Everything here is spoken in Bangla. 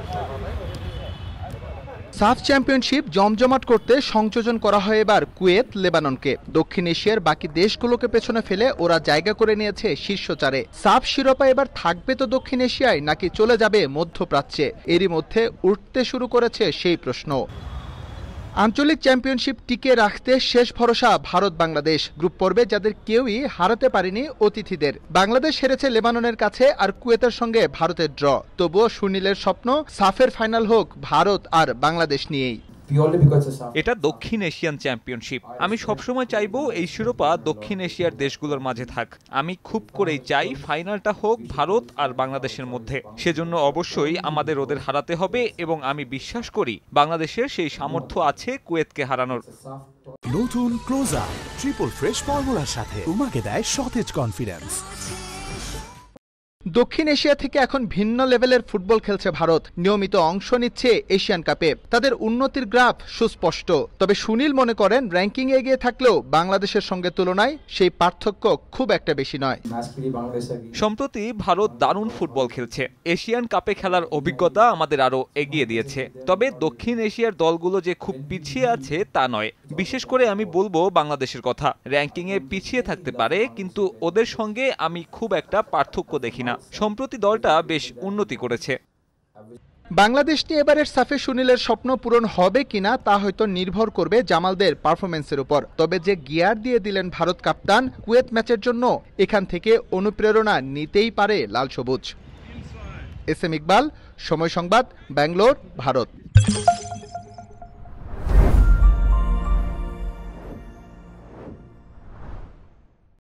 সাফ চ্যাম্পিয়নশিপ জমজমাট করতে সংযোজন করা হয় এবার কুয়েত লেবাননকে। দক্ষিণ এশিয়ার বাকি দেশগুলোকে পেছনে ফেলে ওরা জায়গা করে নিয়েছে শীর্ষ চারে। সাফ শিরোপা এবার থাকবে তো দক্ষিণ এশিয়ায় নাকি চলে যাবে মধ্যপ্রাচ্যে, এরই মধ্যে উঠতে শুরু করেছে সেই প্রশ্ন। আঞ্চলিক চ্যাম্পিয়নশিপ টিকে রাখতে শেষ ভরসা ভারত বাংলাদেশ। গ্রুপ পর্বে যাদের কেউই হারাতে পারেনি অতিথিদের। বাংলাদেশ হেরেছে লেবাননের কাছে আর কুয়েতের সঙ্গে ভারতের ড্র। তবুও সুনীলের স্বপ্ন সাফের ফাইনাল হোক ভারত আর বাংলাদেশ নিয়েই। এটা দক্ষিণ এশিয়ান চ্যাম্পিয়নশিপ। আমি সবসময় চাইবো এই শিরোপা দক্ষিণ এশিয়ার দেশগুলোর মাঝে থাক। আমি খুব করেই চাই ফাইনালটা হোক ভারত আর বাংলাদেশের মধ্যে। সেজন্য অবশ্যই আমাদের ওদের হারাতে হবে এবং আমি বিশ্বাস করি বাংলাদেশের সেই সামর্থ্য আছে কুয়েতকে হারানোর। নতুন ক্লোজার ট্রিপল ফ্রেশ ফর্মুলার সাথে তোমাকে দেয় সতেজ কনফিডেন্স। দক্ষিণ এশিয়া থেকে এখন ভিন্ন লেভেলের ফুটবল খেলছে ভারত। নিয়মিত অংশ নিচ্ছে এশিয়ান কাপে। তাদের উন্নতির গ্রাফ সুস্পষ্ট। তবে সুনীল মনে করেন র্যাঙ্কিং এগিয়ে থাকলেও বাংলাদেশের সঙ্গে তুলনায় সেই পার্থক্য খুব একটা বেশি নয়। সম্প্রতি ভারত দারুণ ফুটবল খেলছে। এশিয়ান কাপে খেলার অভিজ্ঞতা আমাদের আরো এগিয়ে দিয়েছে। তবে দক্ষিণ এশিয়ার দলগুলো যে খুব পিছিয়ে আছে তা নয়। বিশেষ করে আমি বলবো বাংলাদেশের কথা। র্যাঙ্কিংয়ে পিছিয়ে থাকতে পারে, কিন্তু ওদের সঙ্গে আমি খুব একটা পার্থক্য দেখি না। সম্প্রতি দলটা বেশ উন্নতি করেছে। বাংলাদেশ নিয়ে এবারের সাফে সুনীলের স্বপ্ন পূরণ হবে কিনা তা হয়তো নির্ভর করবে জামালদের পারফরমেন্সের উপর। তবে যে গিয়ার দিয়ে দিলেন ভারত কাপ্তান কুয়েত ম্যাচের জন্য, এখান থেকে অনুপ্রেরণা নিতেই পারে লাল সবুজ। এস এম ইকবাল, সময় সংবাদ, ব্যাঙ্গালোর, ভারত।